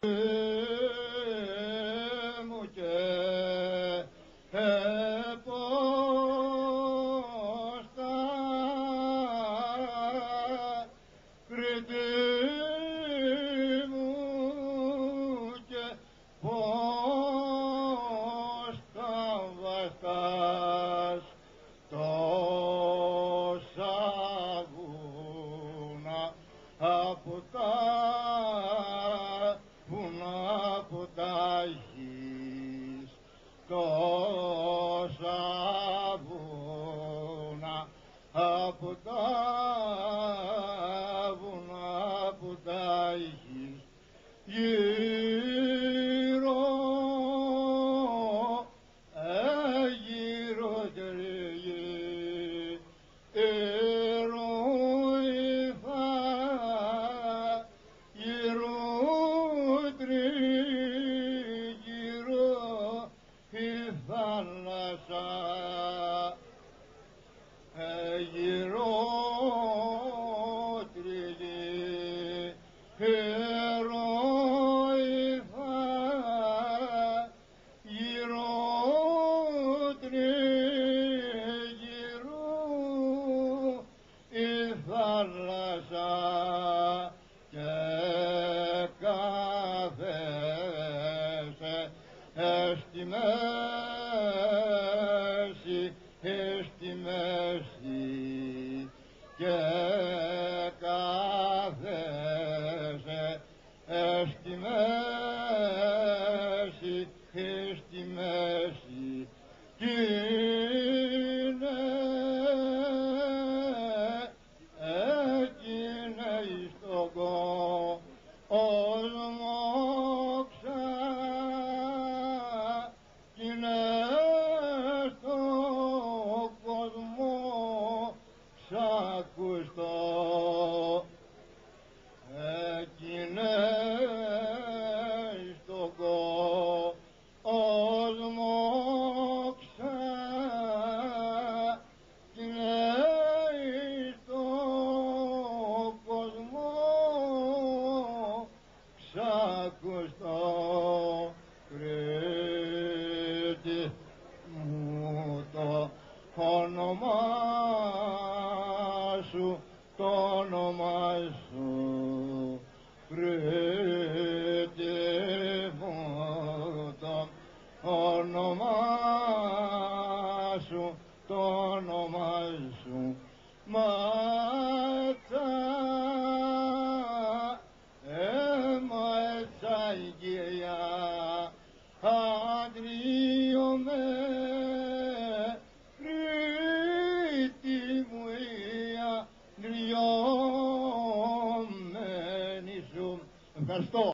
μου και πώς θα Κρήτη μου και πώς θα βαστάς τόσα βουνά από τα βουνά που τα έχεις, τόσα βουνά από τα βουνά που τα έχεις γύρω, γύρω τριγύρω η θάλασσα, γύρω τριγύρω γύρω τριγύρω η θάλασσα και κάθεσαι στη μέση, στη μέση και κάθεσαι στη μέση, στη μέση κι είναι εις τον κόσμο κι είναι στον κόσμο ξακουστό, κι είναι στον κόσμο κι είναι στον κόσμο ξακουστό. Κρήτη μου το όνομά σου, το όνομά σου, Κρήτη μου το όνομά σου, το όνομά σου, ματσά, ματσά η Κυρία, αντριώμε, Κρήτη μου η αντριώμενη σου. Ευχαριστώ.